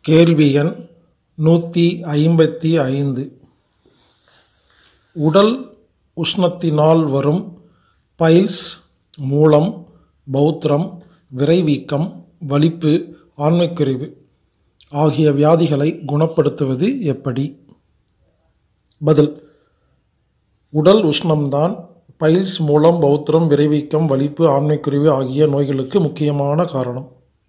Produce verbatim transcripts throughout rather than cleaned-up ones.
கேள்வி எண் நூற்றி ஐம்பத்தி ஐந்து. உடல் உஷ்ணத்தினால் வரும் பைல்ஸ், மூலம், பௌத்திரம், விரைவீக்கம், வலிப்பு, ஆண்மைக்குறைவு ஆகிய வியாதிகளை குணப்படுத்துவது எப்படி? பதில்: உடல் உஷ்ணம்தான் பைல்ஸ், மூலம், பௌத்திரம், விரைவீக்கம், வலிப்பு, ஆண்மைக்குறைவு ஆகிய நோய்களுக்கு முக்கியமான காரணம்.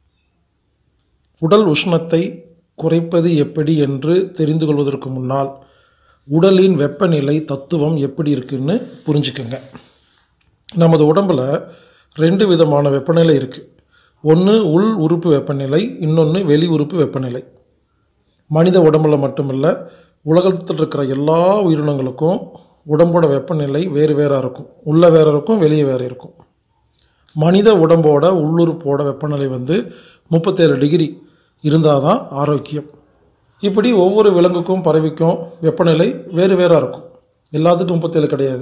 உடல் உஷ்ணத்தை குறைப்பது எப்படி என்று தெரிந்து கொள்வதற்கு முன்னால் உடலின் வெப்பநிலை தத்துவம் எப்படி இருக்குன்னு புரிஞ்சுக்கோங்க. நமது உடம்பில் ரெண்டு விதமான வெப்பநிலை இருக்குது. ஒன்று உள் உறுப்பு வெப்பநிலை, இன்னொன்று வெளி உறுப்பு வெப்பநிலை. மனித உடம்பில் மட்டுமில்லை, உலகத்தில் இருக்கிற எல்லா உயிரினங்களுக்கும் உடம்போட வெப்பநிலை வேறு வேறாக இருக்கும். உள்ளே வேறு இருக்கும், வெளியே வேறு இருக்கும். மனித உடம்போட உள்ளுறுப்போட வெப்பநிலை வந்து முப்பத்தேழு டிகிரி இருந்தால் தான் ஆரோக்கியம். இப்படி ஒவ்வொரு விலங்குக்கும் பறவைக்கும் வெப்பநிலை வேறு வேறாக இருக்கும். எல்லாத்துக்கும் முப்பத்தேழு கிடையாது.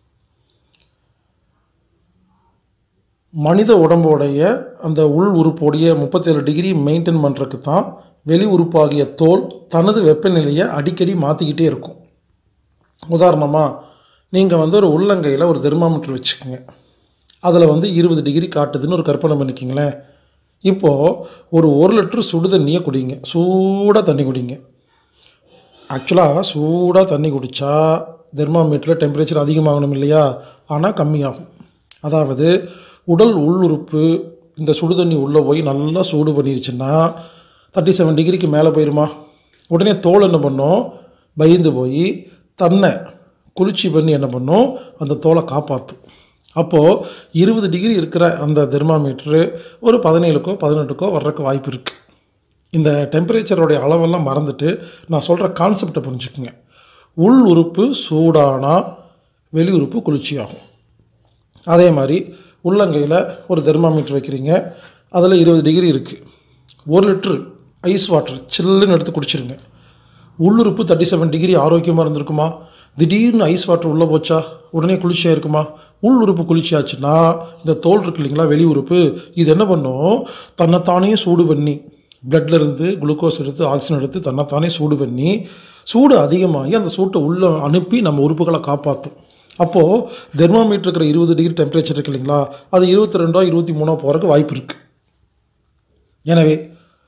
மனித உடம்போடைய அந்த உள் உறுப்போடைய முப்பத்தேழு டிகிரி மெயின்டைன் பண்ணுறதுக்கு தான் வெளி உறுப்பாகிய தோல் தனது வெப்பநிலையை அடிக்கடி மாற்றிக்கிட்டே இருக்கும். உதாரணமாக, நீங்கள் வந்து ஒரு உள்ளங்கையில் ஒரு தெர்மாமீட்டர் வச்சுக்கோங்க. அதில் வந்து இருபது டிகிரி காட்டுதுன்னு ஒரு கற்பனை பண்ணிக்கிங்களேன். இப்போது ஒரு ஒரு லிட்டர் சுடு தண்ணியை குடிங்க, சூடாக தண்ணி குடிங்க. ஆக்சுவலாக சூடாக தண்ணி குடித்தா தெர்மாமீட்டரில் டெம்பரேச்சர் அதிகமாகணும் இல்லையா? ஆனால் கம்மியாகும். அதாவது உடல் உள்ளுறுப்பு இந்த சுடு தண்ணி உள்ளே போய் நல்லா சூடு பண்ணிருச்சுன்னா தேர்ட்டி செவன் டிகிரிக்கு மேலே போயிடுமா? உடனே தோல் என்ன பண்ணும்? பயந்து போய் தன்னை குளிர்ச்சி பண்ணி என்ன பண்ணும்? அந்த தோலை காப்பாற்றும். அப்போது இருபது டிகிரி இருக்கிற அந்த தெர்மாமீட்டரு ஒரு பதினேழுக்கோ பதினெட்டுக்கோ வர்றதுக்கு வாய்ப்பு இருக்குது. இந்த டெம்பரேச்சரோடைய அளவெல்லாம் மறந்துட்டு நான் சொல்கிற கான்செப்டை புரிஞ்சுக்குங்க. உள் உறுப்பு சூடானால் வெளி உறுப்பு குளிர்ச்சியாகும். அதே மாதிரி உள்ளங்கையில் ஒரு தெர்மாமீட்டர் வைக்கிறீங்க, அதில் இருபது டிகிரி இருக்குது. ஒரு லிட்ரு ஐஸ் வாட்டர் சில்லுன்னு எடுத்து குடிச்சிருங்க. உள்ளுறுப்பு தேர்ட்டி செவன் டிகிரி ஆரோக்கியமாக இருந்திருக்குமா? திடீர்னு ஐஸ் வாட்டர் உள்ளே போச்சா உடனே குளிர்ச்சியாக இருக்குமா? உள் உறுப்பு குளிர்ச்சியாச்சுன்னா இந்த தோல் இருக்கு இல்லைங்களா, வெளி உறுப்பு, இது என்ன பண்ணும்? தன்னைத்தானே சூடு பண்ணி பிளட்லேருந்து குளுக்கோஸ் எடுத்து ஆக்சிஜன் எடுத்து தன்னைத்தானே சூடு பண்ணி சூடு அதிகமாகி அந்த சூட்டை உள்ளே அனுப்பி நம்ம உறுப்புகளை காப்பாற்றும். அப்போது தெர்மாமீட்டர் இருக்கிற இருபது டிகிரி டெம்பரேச்சர் இருக்கு இல்லைங்களா, அது இருபத்தி ரெண்டோ இருபத்தி மூணோ போகிறதுக்கு வாய்ப்பு இருக்குது. எனவே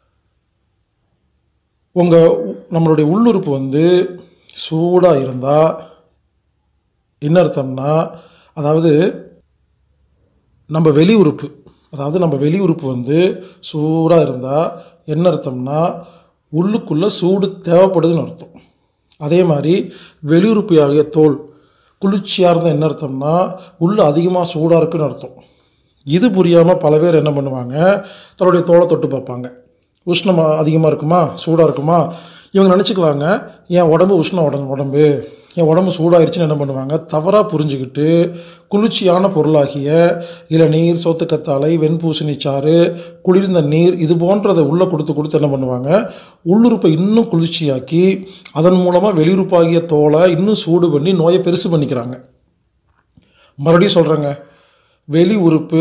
உங்கள் நம்மளுடைய உள்ளுறுப்பு வந்து சூடாக இருந்தால் என்ன அர்த்தம்னா, அதாவது நம்ம வெளி உறுப்பு அதாவது நம்ம வெளி உறுப்பு வந்து சூடாக இருந்தால் என்ன அர்த்தம்னா உள்ளுக்குள்ளே சூடு தேவைப்படுதுன்னு அர்த்தம். அதே மாதிரி வெளியுறுப்பு ஆகிய தோல் குளிர்ச்சியாக இருந்தால் என்ன அர்த்தம்னா உள்ளே அதிகமாக சூடாக இருக்குன்னு அர்த்தம். இது புரியாமல் பல பேர் என்ன பண்ணுவாங்க? தன்னுடைய தோலை தொட்டு பார்ப்பாங்க. உஷ்ணம் அதிகமாக இருக்குமா, சூடாக இருக்குமா? இவங்க நினச்சிக்குவாங்க என் உடம்பு உஷ்ணம் உடம்பு உடம்பு என் உடம்பு சூடாகிடுச்சின்னு என்ன பண்ணுவாங்க? தவறாக புரிஞ்சுக்கிட்டு குளிர்ச்சியான பொருளாகிய இளநீர், சோத்துக்கத்தாழை, வெண்பூசணிச்சாறு, குளிர்ந்த நீர் இது போன்றதை உள்ளே கொடுத்து கொடுத்து என்ன பண்ணுவாங்க? உள்ளுறுப்பை இன்னும் குளிர்ச்சியாக்கி அதன் மூலமாக வெளியுறுப்பாகிய தோலை இன்னும் சூடு பண்ணி நோயை பெருசு பண்ணிக்கிறாங்க. மறுபடியும் சொல்கிறேங்க, வெளி உறுப்பு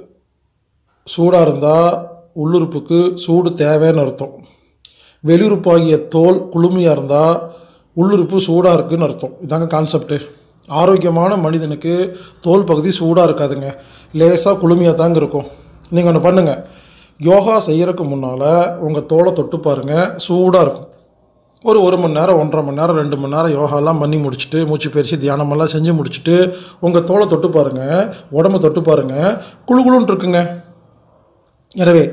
சூடாக இருந்தால் உள்ளுறுப்புக்கு சூடு தேவைன்னு அர்த்தம். வெளியுறுப்பாகிய தோல் குளுமையாக இருந்தால் உள்ளுறுப்பு சூடாக இருக்குதுன்னு அர்த்தம். இதாங்க கான்செப்டு. ஆரோக்கியமான மனிதனுக்கு தோல் பகுதி சூடாக இருக்காதுங்க, லேசாக குளுமையாக தாங்க இருக்கும். நீங்கள் ஒன்று பண்ணுங்கள், யோகா செய்கிறதுக்கு முன்னால் உங்கள் தோலை தொட்டு பாருங்கள், சூடாக இருக்கும். ஒரு ஒரு மணி நேரம், ஒன்றரை மணி நேரம், ரெண்டு மணி நேரம் யோகாலாம் பண்ணி முடிச்சுட்டு மூச்சு பயிற்சி தியானமெல்லாம் செஞ்சு முடிச்சுட்டு உங்கள் தோலை தொட்டு பாருங்கள், உடம்பை தொட்டு பாருங்கள், குழு குழுன்னு இருக்குங்க. எனவே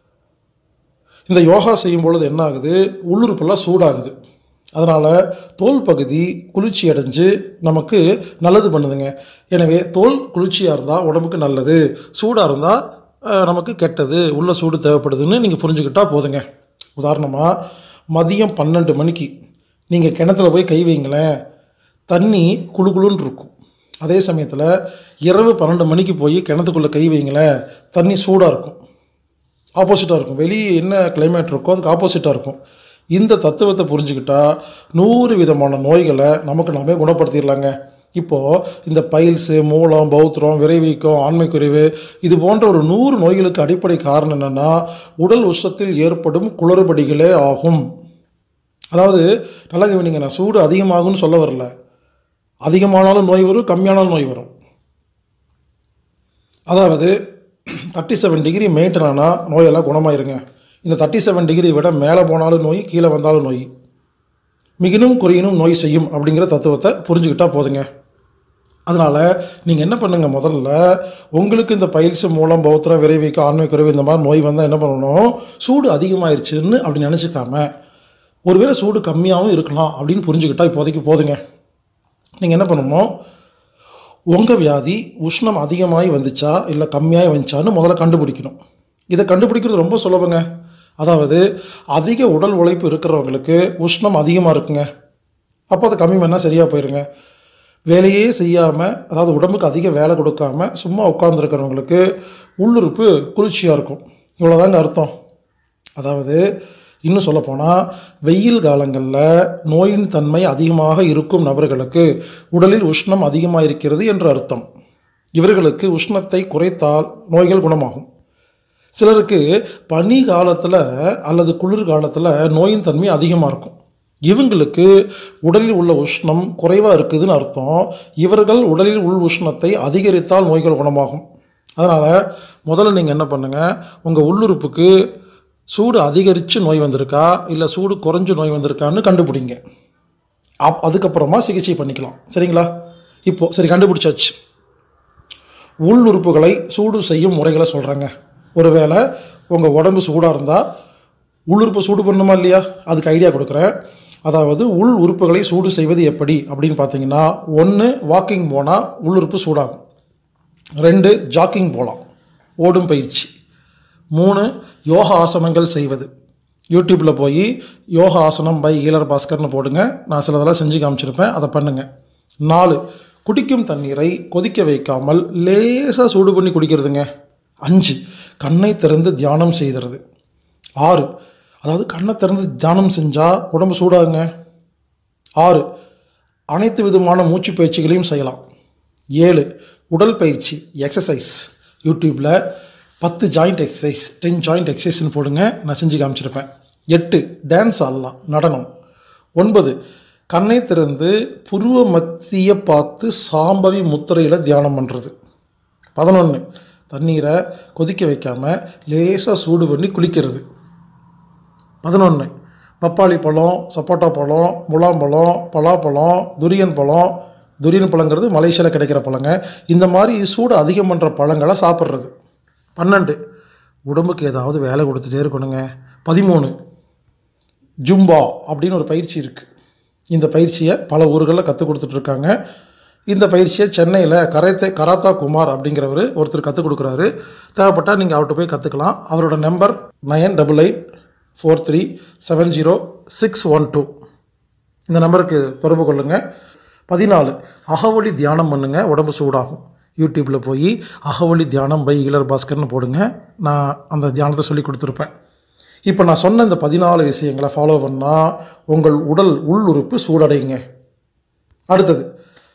இந்த யோகா செய்யும் பொழுது என்ன ஆகுது? உள்ளுறுப்பெல்லாம் சூடாகுது. அதனால் தோல் பகுதி குளிர்ச்சி அடைஞ்சு நமக்கு நல்லது பண்ணுதுங்க. எனவே தோல் குளிர்ச்சியாக இருந்தால் உடம்புக்கு நல்லது, சூடாக இருந்தால் நமக்கு கெட்டது, உள்ள சூடு தேவைப்படுதுன்னு நீங்கள் புரிஞ்சுக்கிட்டால் போதுங்க. உதாரணமாக, மதியம் பன்னெண்டு மணிக்கு நீங்கள் கிணத்துல போய் கை வைங்களேன், தண்ணி குழு குழுன்னு இருக்கும். அதே சமயத்தில் இரவு பன்னெண்டு மணிக்கு போய் கிணத்துக்குள்ளே கை வைங்களேன், தண்ணி சூடாக இருக்கும். ஆப்போசிட்டாக இருக்கும். வெளியே என்ன கிளைமேட் இருக்கோ அதுக்கு ஆப்போசிட்டாக இருக்கும். இந்த தத்துவத்தை புரிஞ்சுக்கிட்டால் நூறு விதமான நோய்களை நமக்கு நாமே குணப்படுத்திடலாங்க. இப்போது இந்த பைல்ஸு, மூலம், பௌத்திரம், விரைவீக்கம், ஆண்மைக்குறைவு இது போன்ற ஒரு நூறு நோய்களுக்கு அடிப்படை காரணம் என்னென்னா உடல் உஷ்ணத்தில் ஏற்படும் குளறுபடிகளே ஆகும். அதாவது நல்லா கவனிங்க, நான் சூடு அதிகமாகும்னு சொல்ல வரல. அதிகமானாலும் நோய் வரும், கம்மியானாலும் நோய் வரும். அதாவது தேர்ட்டி செவன் டிகிரி மெயின்டைன் ஆனால் நோயெல்லாம் குணமாயிருங்க. இந்த தேர்ட்டி செவன் டிகிரி விட மேலே போனாலும் நோய், கீழே வந்தாலும் நோய், மிகினும் குறையினும் நோய் செய்யும் அப்படிங்கிற தத்துவத்தை புரிஞ்சுக்கிட்டால் போதுங்க. அதனால் நீங்கள் என்ன பண்ணுங்கள், முதல்ல உங்களுக்கு இந்த பைல்ஸ், மூலம், பௌத்திரம், விரைவீக்கம், ஆண்மை குறைவு இந்த மாதிரி நோய் வந்தால் என்ன பண்ணணும், சூடு அதிகமாகிருச்சுன்னு அப்படி நினச்சிக்காம ஒருவேளை சூடு கம்மியாகவும் இருக்கலாம் அப்படின்னு புரிஞ்சுக்கிட்டால் இப்போதைக்கு போதுங்க. நீங்கள் என்ன பண்ணணும், உங்கள் வியாதி உஷ்ணம் அதிகமாகி வந்துச்சா இல்லை கம்மியாகி வந்துச்சான்னு முதல்ல கண்டுபிடிக்கணும். இதை கண்டுபிடிக்கிறது ரொம்ப சுலபங்க. அதாவது அதிக உடல் உழைப்பு இருக்கிறவங்களுக்கு உஷ்ணம் அதிகமாக இருக்குங்க. அப்போ அதை கம்மி பண்ணால் சரியாக போயிருங்க. வேலையே செய்யாமல், அதாவது உடம்புக்கு அதிக வேலை கொடுக்காம சும்மா உட்காந்துருக்கிறவங்களுக்கு உள்ளுறுப்பு குளிர்ச்சியாக இருக்கும். இவ்வளோதாங்க அர்த்தம். அதாவது இன்னும் சொல்லப்போனால் வெயில் காலங்களில் நோயின் தன்மை அதிகமாக இருக்கும் நபர்களுக்கு உடலில் உஷ்ணம் அதிகமாக இருக்கிறது என்று அர்த்தம். இவர்களுக்கு உஷ்ணத்தை குறைத்தால் நோய்கள் குணமாகும். சிலருக்கு பனி காலத்தில் அல்லது குளிர் காலத்தில் நோயின் தன்மை அதிகமாக இருக்கும். இவங்களுக்கு உடலில் உள்ள உஷ்ணம் குறைவாக இருக்குதுன்னு அர்த்தம். இவர்கள் உடலில் உள் உஷ்ணத்தை அதிகரித்தால் நோய்கள் குணமாகும். அதனால் முதல்ல நீங்கள் என்ன பண்ணுங்கள், உங்கள் உள்ளுறுப்புக்கு சூடு அதிகரித்து நோய் வந்திருக்கா இல்லை சூடு குறைஞ்சு நோய் வந்திருக்கான்னு கண்டுபிடிங்க. அப் அதுக்கப்புறமா சிகிச்சை பண்ணிக்கலாம். சரிங்களா? இப்போது சரி கண்டுபிடிச்சாச்சு. உள் உறுப்புகளை சூடு செய்யும் முறைகளை சொல்கிறேங்க. ஒருவேளை உங்கள் உடம்பு சூடாக இருந்தால் உள்ளுறுப்பு சூடு பண்ணணுமா இல்லையா, அதுக்கு ஐடியா கொடுக்குறேன். அதாவது உள் உறுப்புகளை சூடு செய்வது எப்படி அப்படின்னு பார்த்தீங்கன்னா, ஒன்று வாக்கிங் போனால் உள்ளுறுப்பு சூடாகும். ரெண்டு ஜாக்கிங் போகலாம், ஓடும் பயிற்சி. மூணு யோகா ஆசனங்கள் செய்வது. யூடியூப்பில் போய் யோகா ஆசனம் பை ஈலர் பாஸ்கர்னு போடுங்க, நான் சிலதெல்லாம் செஞ்சு காமிச்சிருப்பேன், அதை பண்ணுங்கள். நாலு குடிக்கும் தண்ணீரை கொதிக்க வைக்காமல் லேசாக சூடு பண்ணி குடிக்கிறதுங்க. அஞ்சு கண்ணை திறந்து தியானம் செய்கிறது. ஆறு அதாவது கண்ணை திறந்து தியானம் செஞ்சால் உடம்பு சூடாகுங்க. ஆறு அனைத்து விதமான மூச்சு பயிற்சிகளையும் செய்யலாம். ஏழு உடல் பயிற்சி எக்ஸசைஸ். யூடியூப்பில் பத்து ஜாயிண்ட் எக்ஸசைஸ், டென் ஜாயிண்ட் எக்ஸசைஸ்ன்னு போடுங்க, நான் செஞ்சு காமிச்சிருப்பேன். எட்டு டான்ஸ் ஆடலாம், நடனம். ஒன்பது கண்ணை திறந்து புருவ மத்திய பார்த்து சாம்பவி முத்திரையில் தியானம் பண்ணுறது. பதினொன்று தண்ணீரை கொதிக்க வைக்காமல் லேசாக சூடு பண்ணி குளிக்கிறது. பதினொன்று பப்பாளி பழம், சப்போட்டா பழம், முலாம்பழம், பலாப்பழம், துரியன் பழம். துரியன் பழங்கிறது மலேசியாவில் கிடைக்கிற பழங்க. இந்த மாதிரி சூடு அதிகம் பண்ணுற பழங்களை சாப்பிட்றது. பன்னெண்டு உடம்புக்கு ஏதாவது வேலை கொடுத்துட்டே இருக்கணுங்க. பதிமூணு ஜும்பா அப்படின்னு ஒரு பயிற்சி இருக்குது. இந்த பயிற்சியை பல ஊர்களில் கற்றுக் கொடுத்துட்ருக்காங்க. இந்த பயிற்சியை சென்னையில் கராத்தே கராத்தா குமார் அப்படிங்கிறவர் ஒருத்தர் கற்றுக் கொடுக்குறாரு. தேவைப்பட்டால் நீங்கள் அவர்கிட்ட போய் கற்றுக்கலாம். அவரோட number nine double eight four three seven zero six one two. இந்த நம்பருக்கு தொடர்பு கொள்ளுங்கள். பதினாலு அகவொளி தியானம் பண்ணுங்கள், உடம்பு சூடாகும். யூடியூப்பில் போய் அகவொளி தியானம் பை ஈலர் பாஸ்கர்னு போடுங்க, நான் அந்த தியானத்தை சொல்லி கொடுத்துருப்பேன். இப்போ நான் சொன்ன இந்த பதினாலு விஷயங்களை ஃபாலோ பண்ணால் உங்கள் உடல் உள்ளுறுப்பு சூடடைங்க. அடுத்தது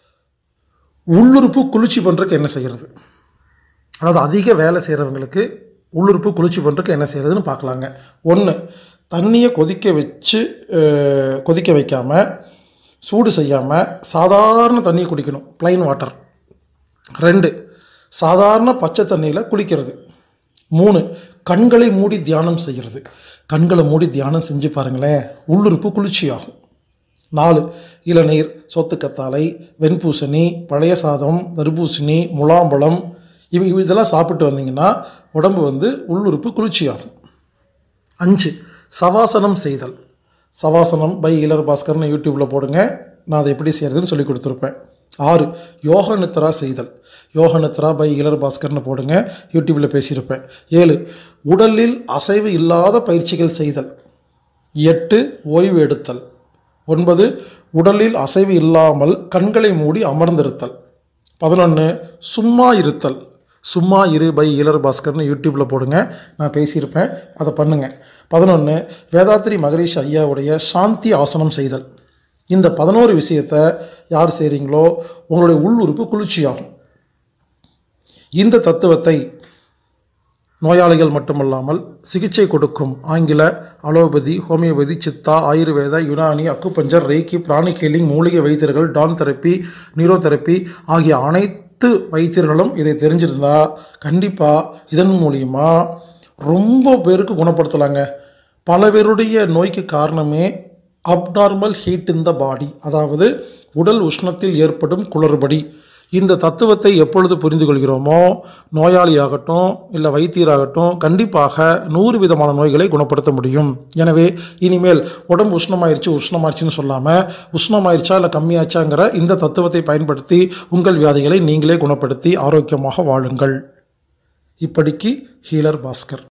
உள்ளுறுப்பு குளிர்ச்சி பண்ணுறதுக்கு என்ன செய்கிறது. அதாவது அதிக வேலை செய்கிறவங்களுக்கு உள்ளுறுப்பு குளிர்ச்சி பண்ணுறதுக்கு என்ன செய்கிறதுன்னு பார்க்கலாங்க. ஒன்று தண்ணியை கொதிக்க வச்சு கொதிக்க வைக்காமல் சூடு செய்யாமல் சாதாரண தண்ணியை குடிக்கணும், ப்ளைன் வாட்டர். ரெண்டு சாதாரண பச்சை தண்ணியில் குளிக்கிறது. மூணு கண்களை மூடி தியானம் செய்கிறது. கண்களை மூடி தியானம் செஞ்சு பாருங்களேன், உள்ளுறுப்பு குளிர்ச்சியாகும். நாலு இளநீர், சொத்துக்கத்தாழை, வெண்பூசணி, பழைய சாதம், தர்பூசணி, முலாம்பழம் இவ இதெல்லாம் சாப்பிட்டு வந்தீங்கன்னா உடம்பு வந்து உள்ளுறுப்பு குளிர்ச்சியாகும். அஞ்சு சவாசனம் செய்தல். சவாசனம் பை ஈலர் பாஸ்கர்னு யூடியூப்பில் போடுங்க, நான் அதை எப்படி செய்கிறதுன்னு சொல்லி கொடுத்துருப்பேன். ஆறு யோக நித்ரா செய்தல். யோக நித்ரா பை ஈலர் பாஸ்கர்னு போடுங்க, யூடியூப்பில் பேசியிருப்பேன். ஏழு உடலில் அசைவு இல்லாத பயிற்சிகள் செய்தல். எட்டு ஓய்வு எடுத்தல். ஒன்பது உடலில் அசைவு இல்லாமல் கண்களை மூடி அமர்ந்திருத்தல். பதினொன்று சும்மா இருத்தல். சும்மா இரு பை ஈலர் பாஸ்கர்னு யூடியூப்பில் போடுங்க, நான் பேசியிருப்பேன், அதை பண்ணுங்கள். பதினொன்று வேதாத்ரி மகரிஷி ஐயாவுடைய சாந்தி ஆசனம் செய்தல். இந்த பதினோரு விஷயத்தை யார் செய்கிறீங்களோ உங்களுடைய உள் உறுப்பு குளிர்ச்சியாகும். இந்த தத்துவத்தை நோயாளிகள் மட்டுமல்லாமல் சிகிச்சை கொடுக்கும் ஆங்கில, allopathy, homeopathy, Siddha, Ayurveda, Unani, acupuncture, reiki, pranic healing, மூலிகை வைத்தியர்கள், டான் தெரப்பி, நியூரோதெரப்பி ஆகிய அனைத்து வைத்தியர்களும் இதை தெரிஞ்சிருந்தா கண்டிப்பாக இதன் மூலிமா ரொம்ப பேருக்கு குணப்படுத்தலாங்க. பல பேருடைய நோய்க்கு காரணமே அப்நார்மல் ஹீட் இன் த பாடி, அதாவது உடல் உஷ்ணத்தில் ஏற்படும் குளறுபடி. இந்த தத்துவத்தை எப்பொழுது புரிந்து கொள்கிறோமோ நோயாளியாகட்டும் இல்லை வைத்தியராகட்டும் கண்டிப்பாக நூறு விதமான நோய்களை குணப்படுத்த முடியும். எனவே இனிமேல் உடம்பு உஷ்ணமாயிருச்சு உஷ்ணமாயிருச்சுன்னு சொல்லாமல் உஷ்ணமாயிருச்சா இல்லை கம்மியாச்சாங்கிற இந்த தத்துவத்தை பயன்படுத்தி உங்கள் வியாதிகளை நீங்களே குணப்படுத்தி ஆரோக்கியமாக வாழுங்கள். இப்படிக்கு ஹீலர் பாஸ்கர்.